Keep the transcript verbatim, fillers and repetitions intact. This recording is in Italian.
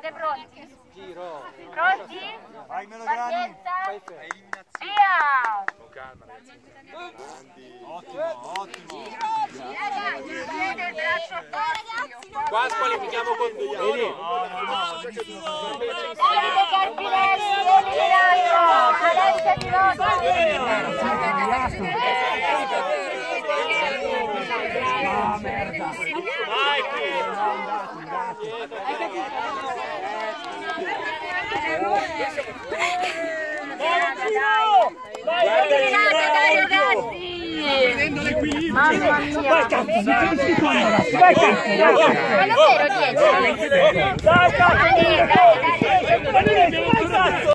Siete pronti? Giro. Pronti? Vai Melograni. Partenza. Eliminazione. Via! Con calma ragazzi. Ottimo, ottimo. Tieni il braccio a terra. Qua squalifichiamo con due. Davide Carpinelli, eliminato. Alessia Di Rosa. Eliminato Dario Gassi! Mamma mia! Vai cazzo, vai cazzo! Ma davvero dietro? Dai cazzo! Dai, dai, dai! Vai cazzo!